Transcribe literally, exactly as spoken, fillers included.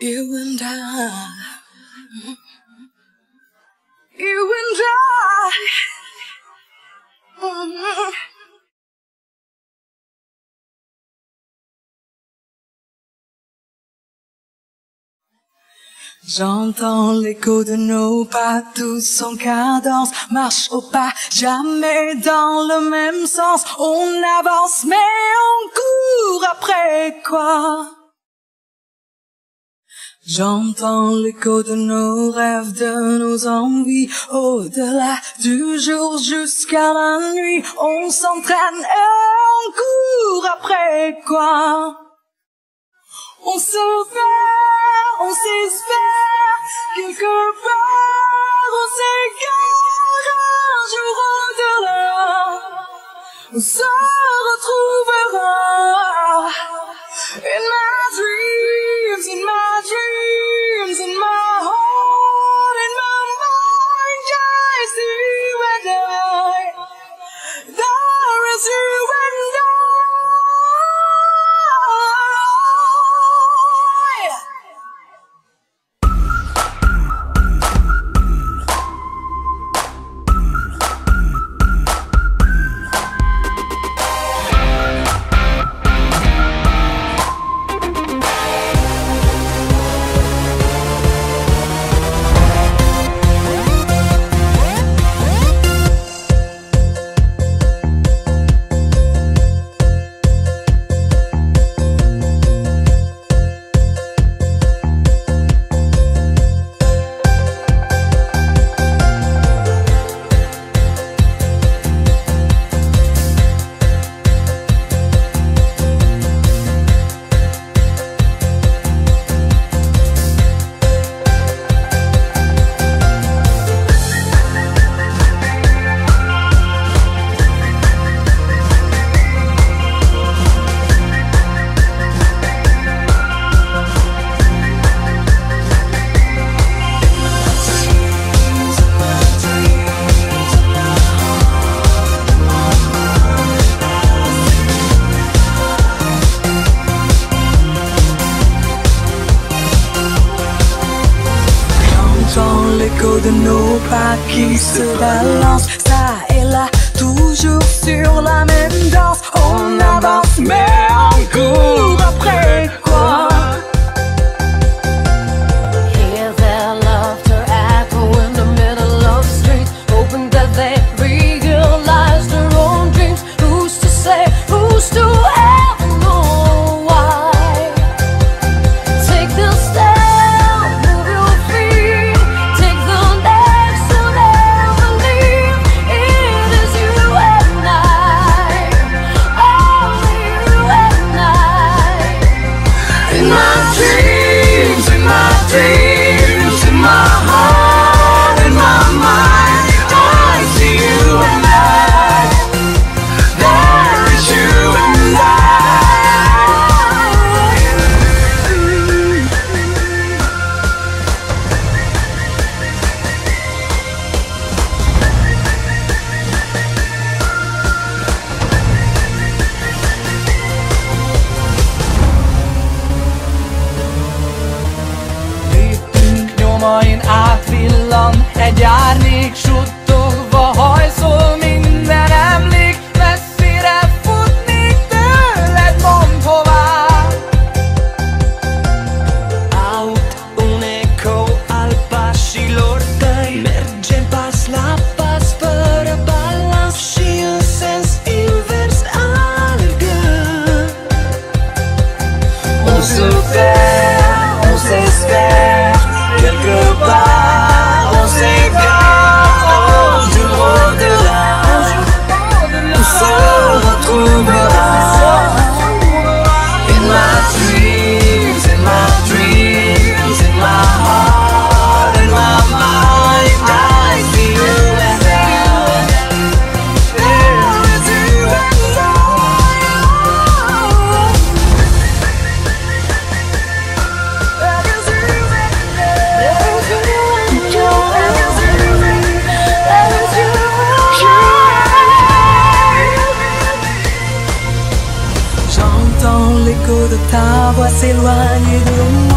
You and I, you and I. Mm-hmm. J'entends l'écho de nos pas, tous en cadence, marche au pas, jamais dans le même sens. On avance mais on court après quoi? J'entends l'écho de nos rêves, de nos envies, au-delà du jour jusqu'à la nuit. On s'entraîne et on court après quoi? On se perd, on s'espère, quelque part on s'égare, un jour au-delà, on se retrouvera. In my dreams, in my dreams, in my heart, in my mind, I see you and I. There is you and I. L'écho de nos pas qui se balancent, ça et là, toujours sur la même danse. On avance mais on court après quoi? Hear their laughter echo in the middle of the street, hoping that they realize their own dreams. Who's to say, who's to ever know why? Take the step, move your feet, take the next to never leave. It is you and I, only you and I. In my dreams, in my dreams, in my heart, in my mind, I see you and I. There is you and I. Lépünk nyomain átvillan egy árnyék, suttogva hajszol minden emlék. Messzire futnék tőled, mondd hová. Out un eco al passilor tăi, mergem pas la pas fără balans și în sens invers alergăm. On se perd, on s'espère, quelque part on s'égare, un jour au-delà, on se retrouvera. In my dreams, in my dreams, in my heart, in my mind, I see you and I. There is you and I. There is you and I. There is you and I. There is you and I. There is you and I. J'entends l'écho de ta voix s'éloigner de moi.